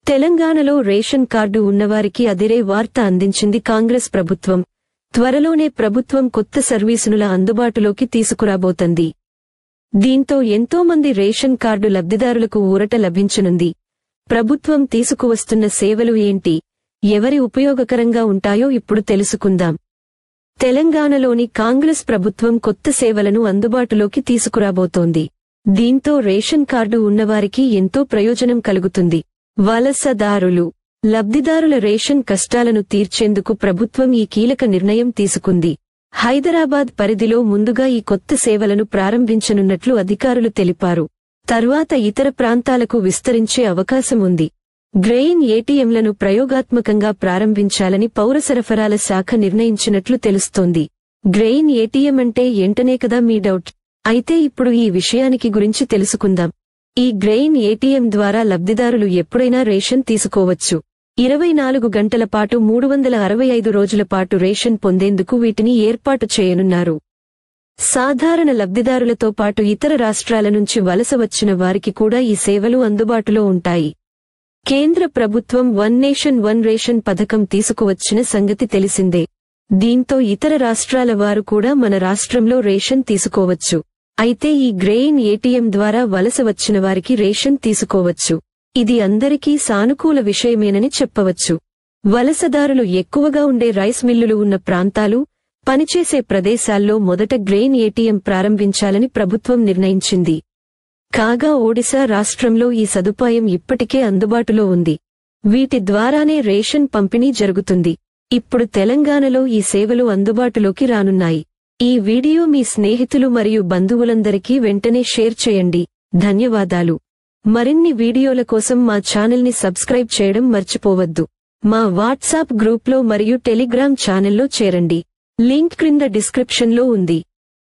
తెలంగాణలో ration card ఉన్నవారికి అదిరే వార్త అందించింది కాంగ్రెస్ ప్రభుత్వం. త్వరలోనే ప్రభుత్వం కొత్త సర్వీసుల అందుబాటులోకి తీసుకురాబోతోంది. దీంతో ఎంతోమంది రేషన్ కార్డు లబ్ధిదారులకు ఊరట లభించనుంది. ప్రభుత్వం తీసుకువస్తున్న సేవలు ఏంటి, ఎవరి ఉపయోగకరంగా ఉంటాయో ఇప్పుడు తెలుసుకుందాం. తెలంగాణలోని కాంగ్రెస్ ప్రభుత్వం కొత్త సేవలను అందుబాటులోకి తీసుకురాబోతోంది. దీంతో రేషన్ కార్డు ఉన్నవారికి ఎంతో ప్రయోజనం కలుగుతుంది. వలసదారులు, లబ్ధిదారుల రేషన్ కష్టాలను తీర్చేందుకు ప్రభుత్వం ఈ కీలక నిర్ణయం తీసుకుంది. హైదరాబాద్ పరిధిలో ముందుగా ఈ కొత్త సేవలను ప్రారంభించనున్నట్లు అధికారులు తెలిపారు. తర్వాత ఇతర ప్రాంతాలకు విస్తరించే అవకాశం ఉంది. గ్రెయిన్ ఏటీఎంలను ప్రయోగాత్మకంగా ప్రారంభించాలని పౌర సరఫరాల శాఖ నిర్ణయించినట్లు తెలుస్తోంది. గ్రెయిన్ ఏటీఎం అంటే ఏంటనే కదా మీ డౌట్. అయితే ఇప్పుడు ఈ విషయానికి గురించి తెలుసుకుందాం. ఈ గ్రెయిన్ ఏటీఎం ద్వారా లబ్ధిదారులు ఎప్పుడైనా రేషన్ తీసుకోవచ్చు. 24 గంటల పాటు 365 రోజుల పాటు రేషన్ పొందేందుకు వీటిని ఏర్పాటు చేయనున్నారు. సాధారణ లబ్ధిదారులతో పాటు ఇతర రాష్ట్రాల నుంచి వలస వచ్చిన వారికి కూడా ఈ సేవలు అందుబాటులో ఉంటాయి. కేంద్ర ప్రభుత్వం వన్ నేషన్ వన్ రేషన్ పథకం తీసుకువచ్చిన సంగతి తెలిసిందే. దీంతో ఇతర రాష్ట్రాల వారు కూడా మన రాష్ట్రంలో రేషన్ తీసుకోవచ్చు. అయితే ఈ గ్రెయిన్ ఏటీఎం ద్వారా వలస వచ్చిన వారికి రేషన్ తీసుకోవచ్చు. ఇది అందరికీ సానుకూల విషయమేనని చెప్పవచ్చు. వలసదారులు ఎక్కువగా ఉండే రైస్ మిల్లులు ఉన్న ప్రాంతాలు, పనిచేసే ప్రదేశాల్లో మొదట గ్రెయిన్ ఏటీఎం ప్రారంభించాలని ప్రభుత్వం నిర్ణయించింది. కాగా ఒడిశా రాష్ట్రంలో ఈ సదుపాయం ఇప్పటికే అందుబాటులో ఉంది. వీటి ద్వారానే రేషన్ పంపిణీ జరుగుతుంది. ఇప్పుడు తెలంగాణలో ఈ సేవలు అందుబాటులోకి రానున్నాయి. ఈ వీడియో మీ స్నేహితులు మరియు బంధువులందరికీ వెంటనే షేర్ చేయండి. ధన్యవాదాలు. మరిన్ని వీడియోల కోసం మా ఛానల్ని సబ్స్క్రైబ్ చేయడం మర్చిపోవద్దు. మా వాట్సాప్ గ్రూప్లో మరియు టెలిగ్రామ్ ఛానల్లో చేరండి. లింక్ క్రింద డిస్క్రిప్షన్లో ఉంది.